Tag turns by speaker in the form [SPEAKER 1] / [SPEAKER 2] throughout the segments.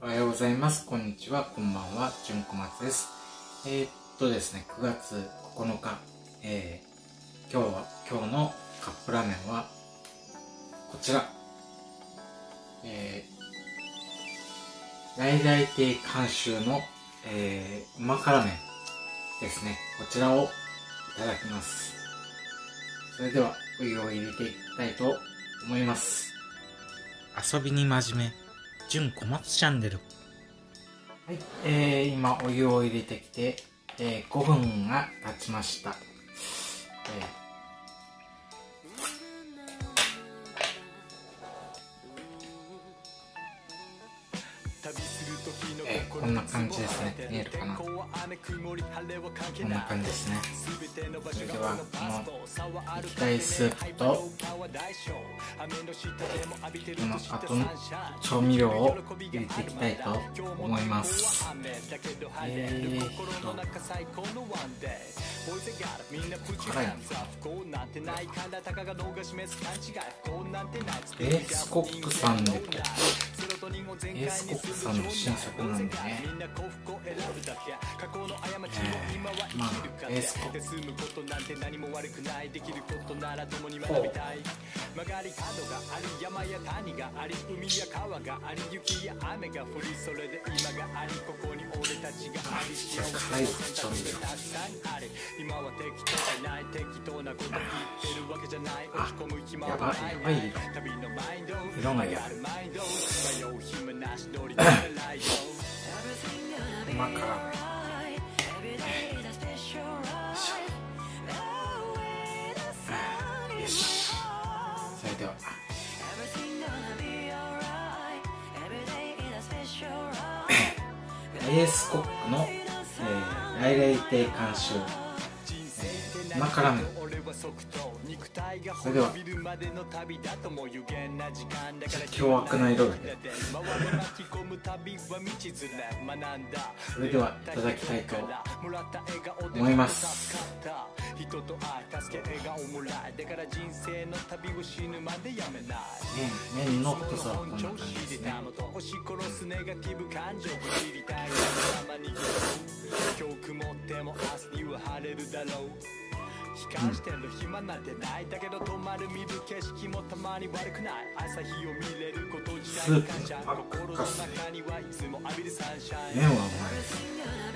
[SPEAKER 1] おはようございます。こんにちは。こんばんは。じゅんこまつです。ですね、9月9日、今日のカップラーメンは、こちら。大々亭監修の、うま辛麺ですね。こちらをいただきます。それでは、お湯を入れていきたいと思います。
[SPEAKER 2] 遊びに真面目、じゅんこまつチャンネル。
[SPEAKER 1] はい、今お湯を入れてきて、5分が経ちました。こんな感じですね。見えるかな。こんな感じですね。それではこの液体スープとこの後の調味料を入れていきたいと思います。辛いのエースコックさんでエースコックさんの新作なんでね、まあエースコック辛い調味料。やばい色がやばい。うま辛麺。よし。それではエースコックの大々亭監修うま辛麺。それでは凶悪な色が出る。それではいただきたいと思います。麺の太さはこんな感じですね。悲観してる暇なんてないだけど止まる見る景色もたまに悪くない朝日を見れること自体に感謝心の中にはいつも浴びるサンシャイン。麺はうまいです。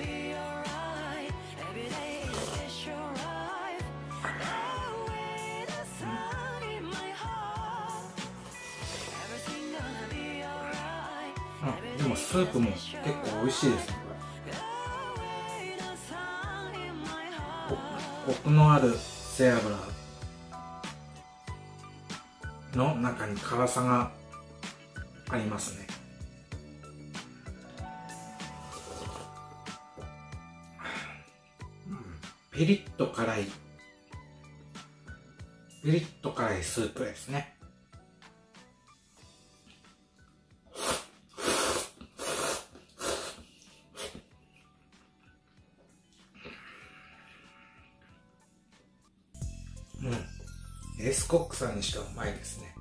[SPEAKER 1] でもスープも結構美味しいですね。コクのある背脂の中に辛さがありますね。ピリッと辛いスープですね。エースコックさんにしてはうまいですね。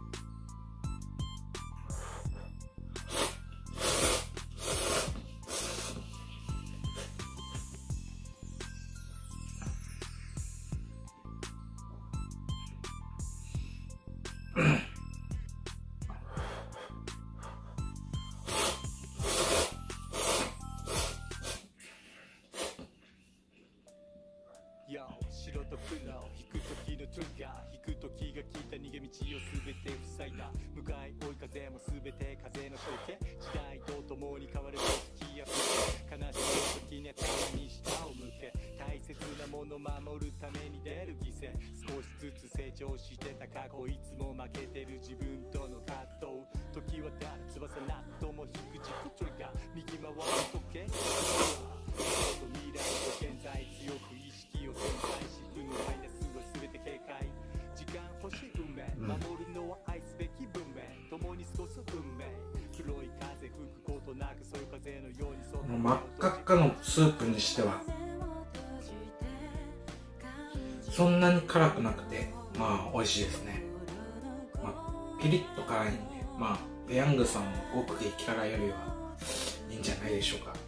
[SPEAKER 1] 白と黒引く時のトリガー引く時が来た逃げ道を全て塞いだ向かい追い風も全て風の正気時代とともに変わる時や悲しい時に頭に下を向け大切なもの守るために出る犠牲少しずつ成長してた過去いつも負けてる自分との葛藤時はたる翼なっとも引く軸トリガー右回る時計未来と現在強く意識を展開し負のマイナスは全て警戒時間欲しい運命守るのは愛すべき文明共に過ごす運命黒い風吹くことなくそういう風のようにその真っ赤っかのスープにしてはそんなに辛くなくてまあ美味しいですね。ピリッと辛いんでペヤングさんの極激辛よりは
[SPEAKER 2] いいんじゃないでしょうか。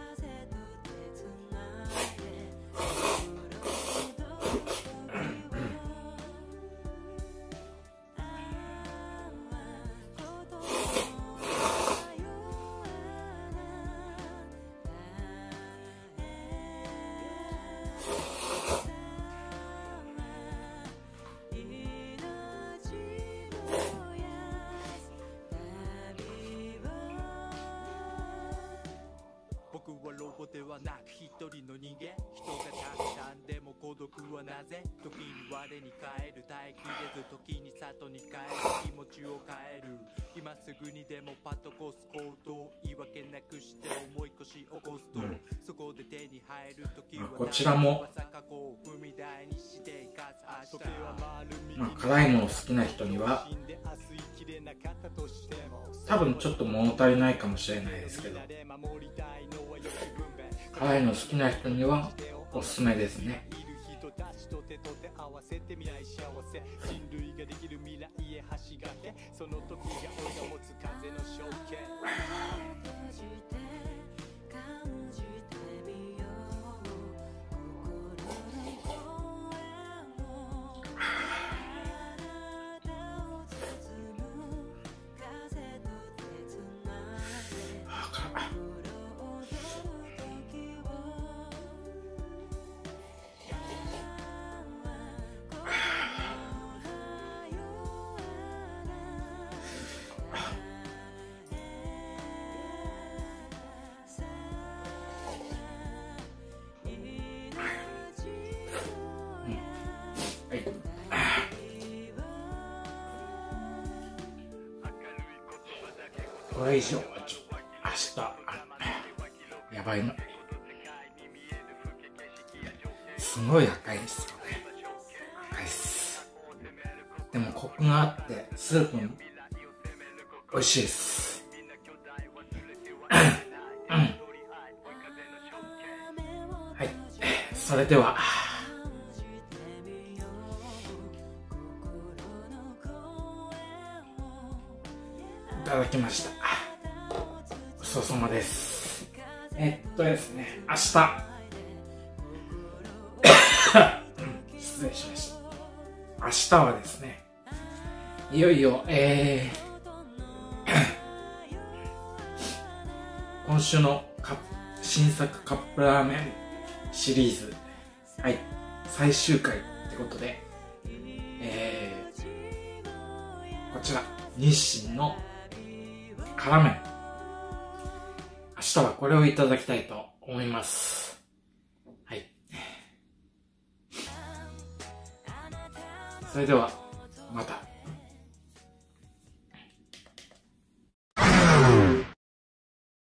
[SPEAKER 1] 僕はロボではなく一人の人間、人がたくさんでも孤独はなぜ、時に我に帰る待機れず、時に里に帰る気持ちを変える、今すぐにでもパッとこす行動、言い訳なくして思い越し起こすと、そこで手に入る時は
[SPEAKER 2] こちらも辛いもの好きな人には多分ちょっと物足りないかもしれないですけど、辛いの好きな人にはおすすめですね。これ以上はちょっと明日やばいの、すごい赤いですよね。赤いっす。でもコクがあってスープも美味しいです。はい、それではいただきました。ごちそうさまです。ですね、明日失礼しました。明日はですね、いよいよ今週の新作カップラーメンシリーズ、はい、最終回ってことで、こちら日清の辛麺、明日はこれをいただきたいと思います。はい、それではまた。